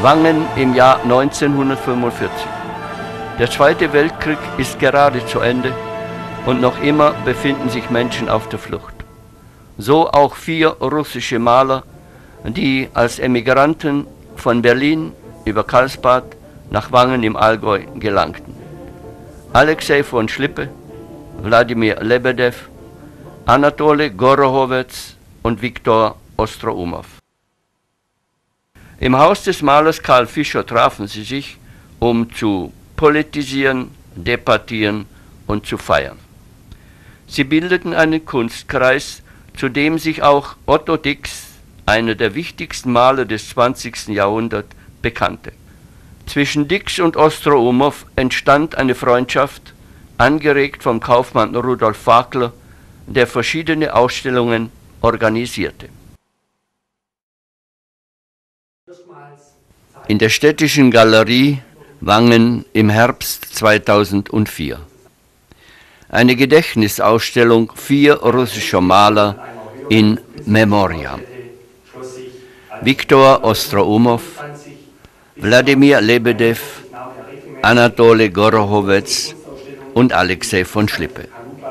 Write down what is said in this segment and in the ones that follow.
Wangen im Jahr 1945. Der Zweite Weltkrieg ist gerade zu Ende und noch immer befinden sich Menschen auf der Flucht. So auch 4 russische Maler, die als Emigranten von Berlin über Karlsbad nach Wangen im Allgäu gelangten. Alexei von Schlippe, Wladimir Lebedew, Anatole Gorohowetz und Viktor Ostroumov. Im Haus des Malers Karl Fischer trafen sie sich, um zu politisieren, debattieren und zu feiern. Sie bildeten einen Kunstkreis, zu dem sich auch Otto Dix, einer der wichtigsten Maler des 20. Jahrhunderts, bekannte. Zwischen Dix und Ostroumov entstand eine Freundschaft, angeregt vom Kaufmann Rudolf Fakler, der verschiedene Ausstellungen organisierte. In der Städtischen Galerie Wangen im Herbst 2004. Eine Gedächtnisausstellung 4 russischer Maler in Memoriam. Viktor Ostroumov, Wladimir Lebedew, Anatole Gorohowetz und Alexei von Schlippe.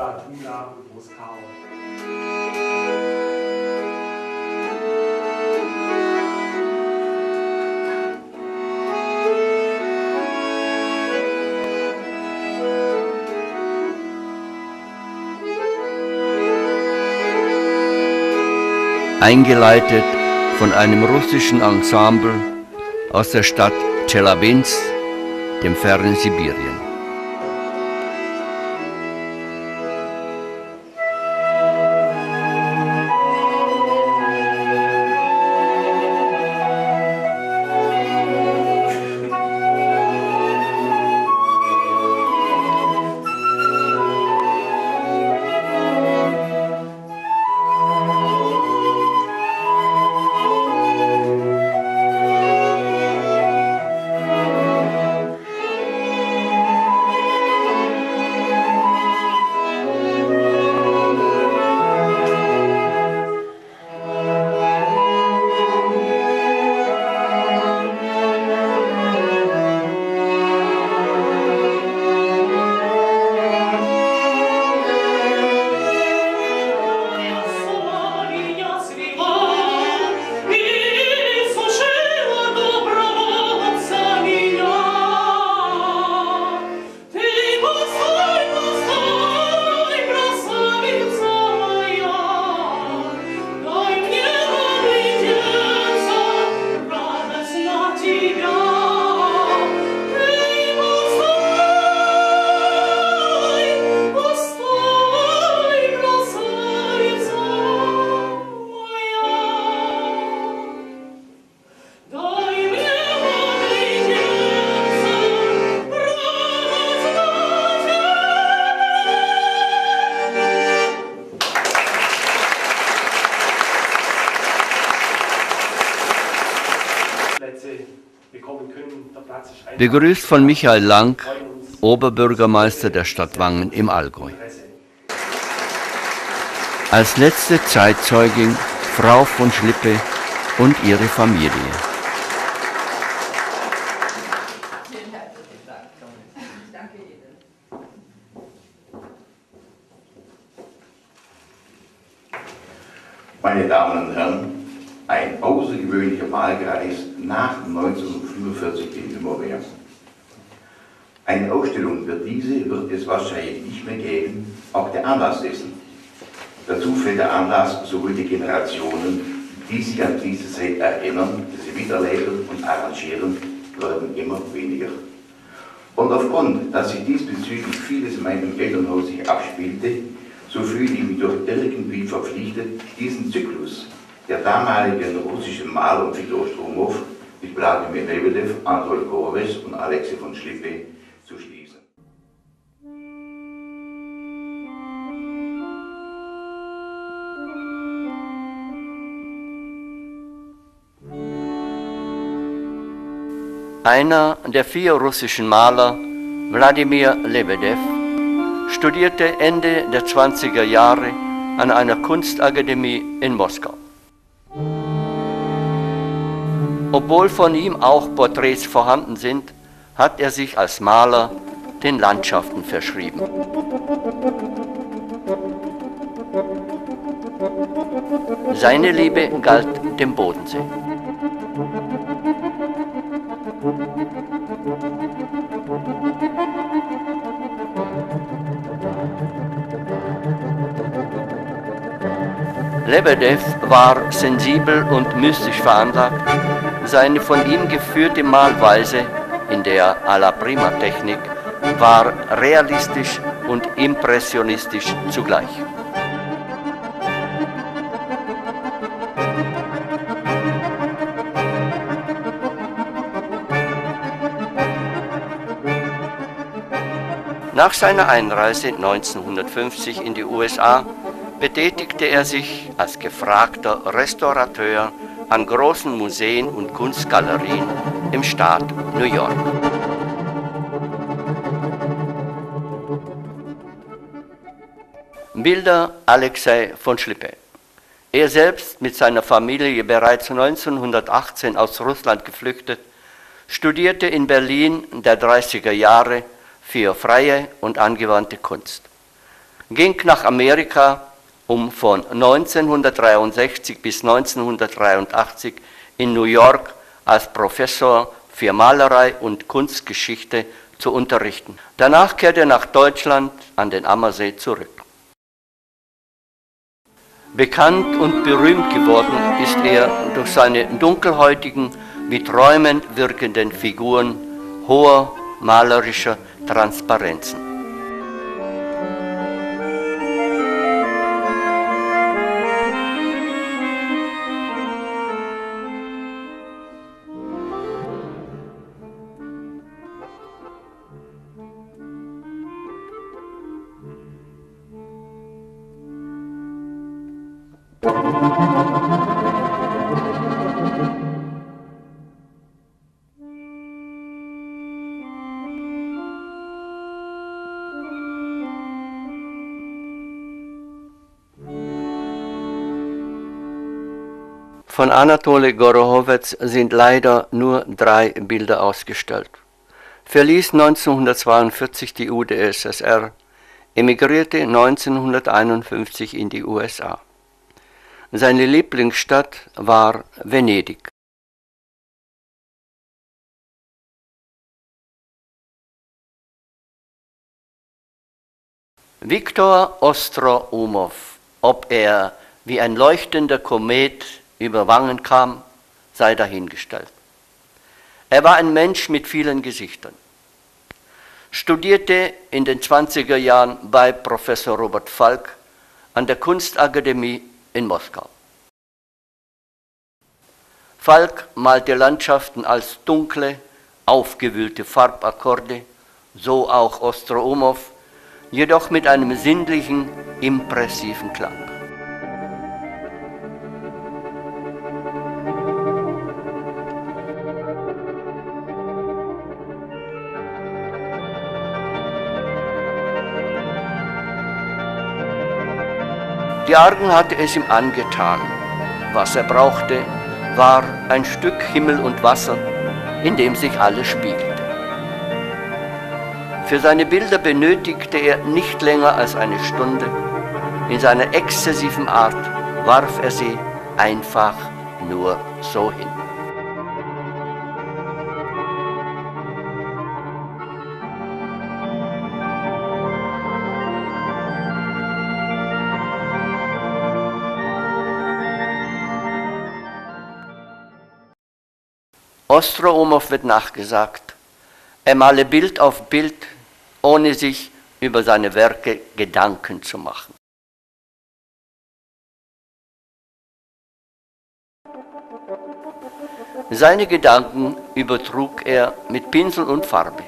Eingeleitet von einem russischen Ensemble aus der Stadt Tschelabinsk, dem fernen Sibirien. Begrüßt von Michael Lang, Oberbürgermeister der Stadt Wangen im Allgäu. Als letzte Zeitzeugin Frau von Schlippe und ihre Familie. Meine Damen und Herren, ein außergewöhnlicher Malkreis nach 1945 in Memoriam. Eine Ausstellung für diese wird es wahrscheinlich nicht mehr geben, auch der Anlass dessen. Dazu fällt der Anlass sowohl die Generationen, die sich an diese Zeit erinnern, die sie miterleben und arrangieren, werden immer weniger. Und aufgrund, dass sich diesbezüglich vieles in meinem Elternhaus sich abspielte, so fühle ich mich doch irgendwie verpflichtet, diesen Zyklus der damaligen russischen Maler und Viktor Ostroumov mit Wladimir Lebedew, Anatole Gorohowetz und Alexei von Schlippe zu schließen. Einer der 4 russischen Maler, Wladimir Lebedew, studierte Ende der 20er Jahre an einer Kunstakademie in Moskau. Obwohl von ihm auch Porträts vorhanden sind, hat er sich als Maler den Landschaften verschrieben. Seine Liebe galt dem Bodensee. Lebedew war sensibel und mystisch veranlagt. Seine von ihm geführte Malweise in der à-la-prima-Technik war realistisch und impressionistisch zugleich. Nach seiner Einreise 1950 in die USA betätigte er sich als gefragter Restaurateur an großen Museen und Kunstgalerien im Staat New York. Bilder Alexei von Schlippe. Er selbst, mit seiner Familie bereits 1918 aus Russland geflüchtet, studierte in Berlin der 30er Jahre für freie und angewandte Kunst, ging nach Amerika, um von 1963 bis 1983 in New York als Professor für Malerei und Kunstgeschichte zu unterrichten. Danach kehrte er nach Deutschland an den Ammersee zurück. Bekannt und berühmt geworden ist er durch seine dunkelhäutigen, wie träumend wirkenden Figuren hoher malerischer Transparenzen. Von Anatole Gorоховец sind leider nur 3 Bilder ausgestellt. Verließ 1942 die UdSSR, emigrierte 1951 in die USA. Seine Lieblingsstadt war Venedig. Viktor Ostroumov, ob er wie ein leuchtender Komet über Wangen kam, sei dahingestellt. Er war ein Mensch mit vielen Gesichtern. Studierte in den 20er Jahren bei Professor Robert Falk an der Kunstakademie in Moskau. Falk malte Landschaften als dunkle, aufgewühlte Farbakkorde, so auch Ostroumov, jedoch mit einem sinnlichen, impressiven Klang. Die Argen hatte es ihm angetan. Was er brauchte, war ein Stück Himmel und Wasser, in dem sich alles spiegelte. Für seine Bilder benötigte er nicht länger als eine Stunde. In seiner exzessiven Art warf er sie einfach nur so hin. Ostroumov wird nachgesagt, er male Bild auf Bild, ohne sich über seine Werke Gedanken zu machen. Seine Gedanken übertrug er mit Pinsel und Farbe.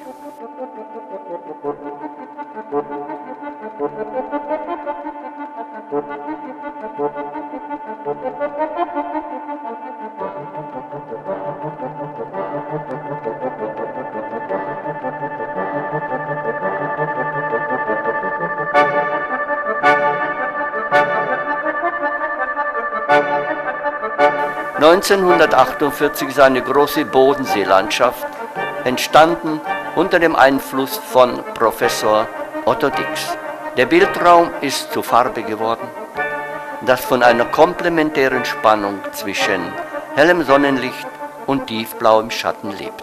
1948 ist eine große Bodenseelandschaft entstanden unter dem Einfluss von Professor Otto Dix. Der Bildraum ist zu Farbe geworden, das von einer komplementären Spannung zwischen hellem Sonnenlicht und tiefblauem Schatten lebt.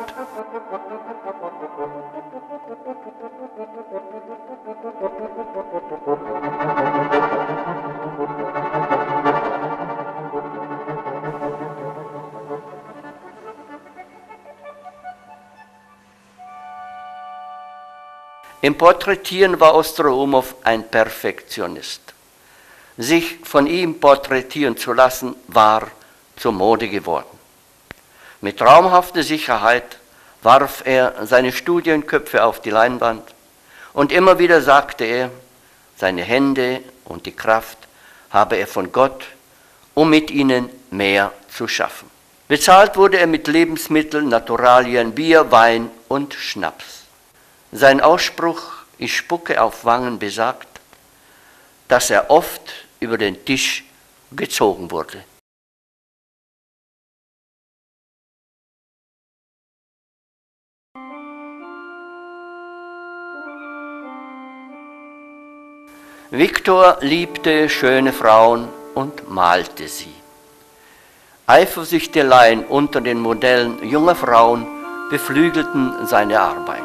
Im Porträtieren war Ostroumov ein Perfektionist. Sich von ihm porträtieren zu lassen, war zur Mode geworden. Mit traumhafter Sicherheit warf er seine Studienköpfe auf die Leinwand und immer wieder sagte er, seine Hände und die Kraft habe er von Gott, um mit ihnen mehr zu schaffen. Bezahlt wurde er mit Lebensmitteln, Naturalien, Bier, Wein und Schnaps. Sein Ausspruch, ich spucke auf Wangen, besagt, dass er oft über den Tisch gezogen wurde. Viktor liebte schöne Frauen und malte sie. Eifersüchteleien unter den Modellen junger Frauen beflügelten seine Arbeit.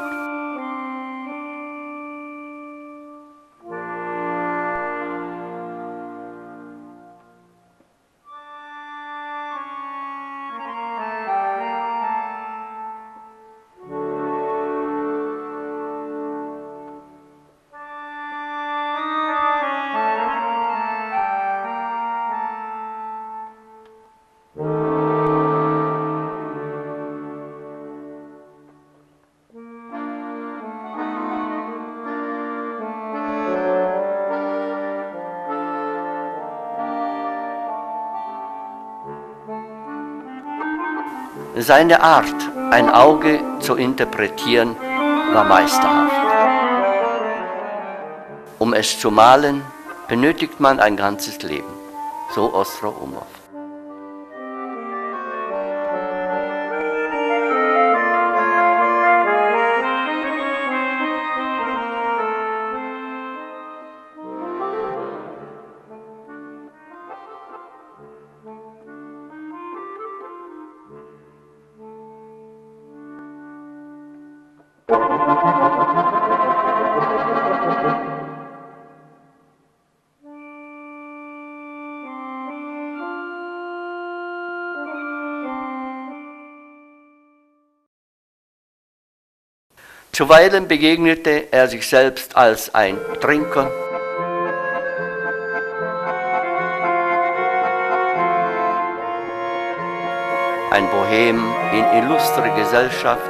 Seine Art, ein Auge zu interpretieren, war meisterhaft. Um es zu malen, benötigt man ein ganzes Leben, so Ostroumov. Zuweilen begegnete er sich selbst als ein Trinker, ein Bohem in illustrer Gesellschaft,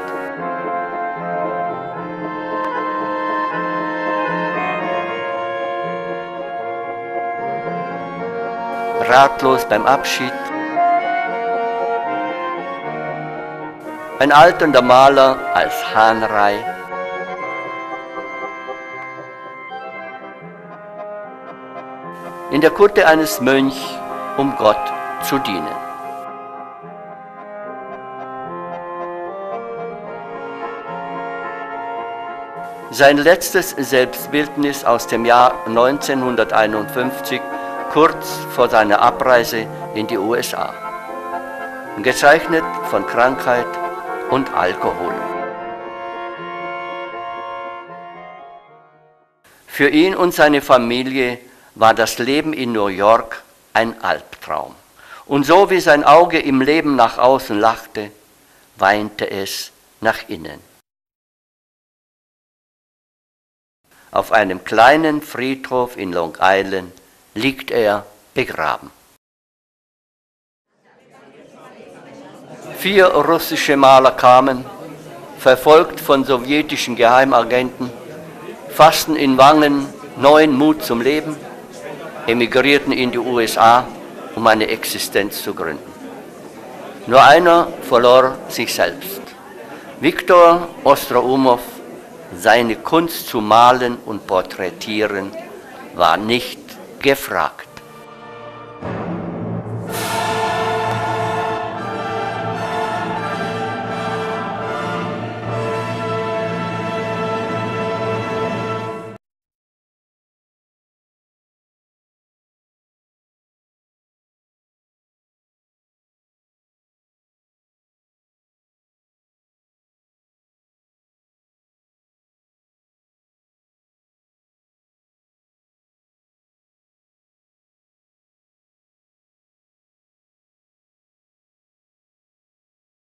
ratlos beim Abschied, ein alternder Maler als Hahnrei, in der Kutte eines Mönchs, um Gott zu dienen. Sein letztes Selbstbildnis aus dem Jahr 1951, kurz vor seiner Abreise in die USA, gezeichnet von Krankheit und Alkohol. Für ihn und seine Familie war das Leben in New York ein Albtraum. Und so wie sein Auge im Leben nach außen lachte, weinte es nach innen. Auf einem kleinen Friedhof in Long Island liegt er begraben. 4 russische Maler kamen, verfolgt von sowjetischen Geheimagenten, fassten in Wangen neuen Mut zum Leben, emigrierten in die USA, um eine Existenz zu gründen. Nur einer verlor sich selbst. Viktor Ostroumov, seine Kunst zu malen und porträtieren, war nicht gefragt.